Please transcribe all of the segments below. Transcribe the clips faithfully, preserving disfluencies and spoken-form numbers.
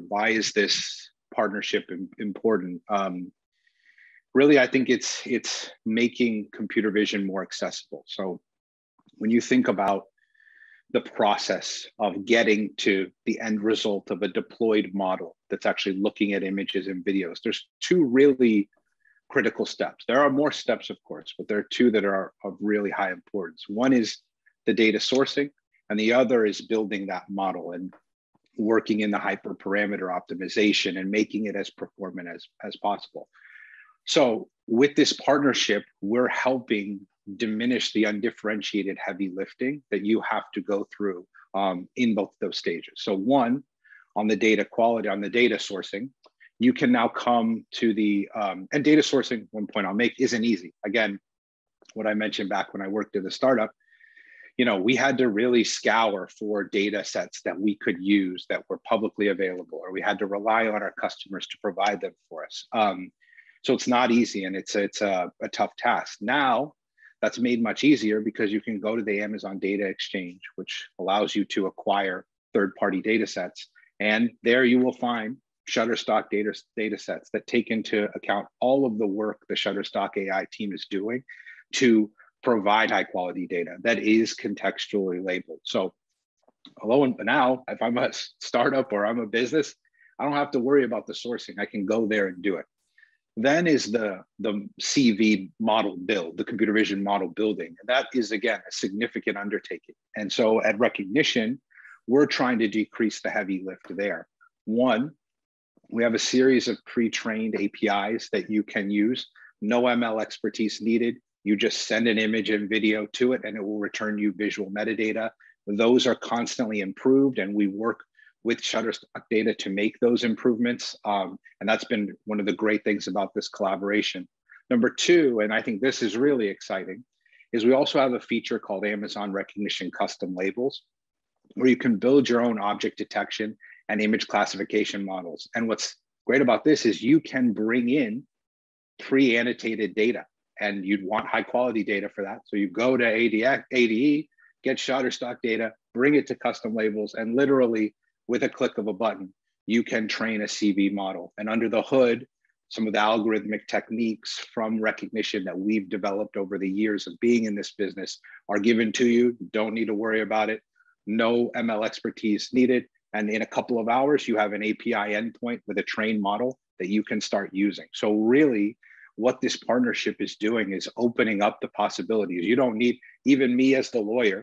Why is this partnership im- important? Um, really, I think it's it's making computer vision more accessible. So when you think about the process of getting to the end result of a deployed model that's actually looking at images and videos, there's two really critical steps. There are more steps, of course, but there are two that are of really high importance. One is the data sourcing, and the other is building that model and working in the hyperparameter optimization and making it as performant as, as possible. So with this partnership, we're helping diminish the undifferentiated heavy lifting that you have to go through um, in both those stages. So one, on the data quality, on the data sourcing, you can now come to the, um, and data sourcing, one point I'll make, isn't easy. Again, what I mentioned back when I worked at the startup, you know, we had to really scour for data sets that we could use that were publicly available, or we had to rely on our customers to provide them for us. Um, so it's not easy, and it's, it's a, a tough task. Now, that's made much easier because you can go to the Amazon Data Exchange, which allows you to acquire third-party data sets. And there you will find Shutterstock data, data sets that take into account all of the work the Shutterstock A I team is doing to provide high quality data that is contextually labeled. So although now, if I'm a startup or I'm a business, I don't have to worry about the sourcing. I can go there and do it. Then is the, the C V model build, the computer vision model building. And that is, again, a significant undertaking. And so at Recognition, we're trying to decrease the heavy lift there. One, we have a series of pre-trained A P Is that you can use. No M L expertise needed. You just send an image and video to it and it will return you visual metadata. Those are constantly improved, and we work with Shutterstock data to make those improvements. Um, and that's been one of the great things about this collaboration. Number two, and I think this is really exciting, is we also have a feature called Amazon Recognition Custom Labels, where you can build your own object detection and image classification models. And what's great about this is you can bring in pre-annotated data, and you'd want high quality data for that. So you go to A D E, get Shutterstock data, bring it to custom labels, and literally with a click of a button, you can train a C V model. And under the hood, some of the algorithmic techniques from Recognition that we've developed over the years of being in this business are given to you. You don't need to worry about it. No M L expertise needed. And in a couple of hours, you have an A P I endpoint with a trained model that you can start using. So really, what this partnership is doing is opening up the possibilities. You don't need, even me as the lawyer,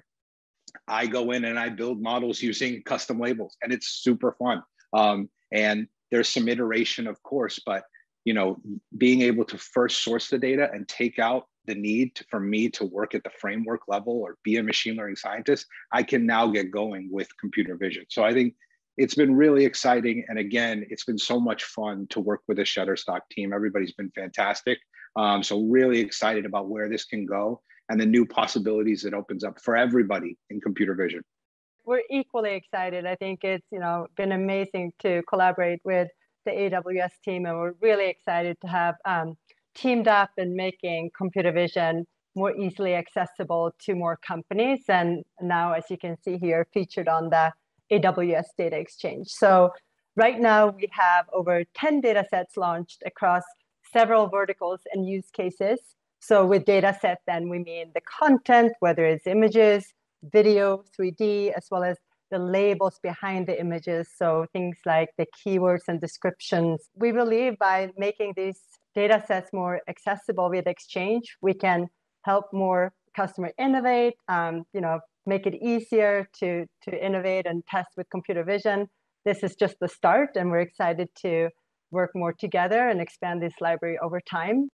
I go in and I build models using custom labels, and it's super fun. Um, and there's some iteration, of course, but you know, being able to first source the data and take out the need to, for me to work at the framework level or be a machine learning scientist, I can now get going with computer vision. So I think it's been really exciting. And again, it's been so much fun to work with the Shutterstock team. Everybody's been fantastic. Um, so really excited about where this can go and the new possibilities it opens up for everybody in computer vision. We're equally excited. I think it's, you know, been amazing to collaborate with the A W S team, and we're really excited to have um, teamed up in making computer vision more easily accessible to more companies. And now, as you can see here, featured on the A W S Data Exchange. So right now we have over ten data sets launched across several verticals and use cases. So with data set, then we mean the content, whether it's images, video, three D, as well as the labels behind the images. So things like the keywords and descriptions. We believe by making these data sets more accessible with Exchange, we can help more customer innovate, um, you know, make it easier to, to innovate and test with computer vision. This is just the start, and we're excited to work more together and expand this library over time.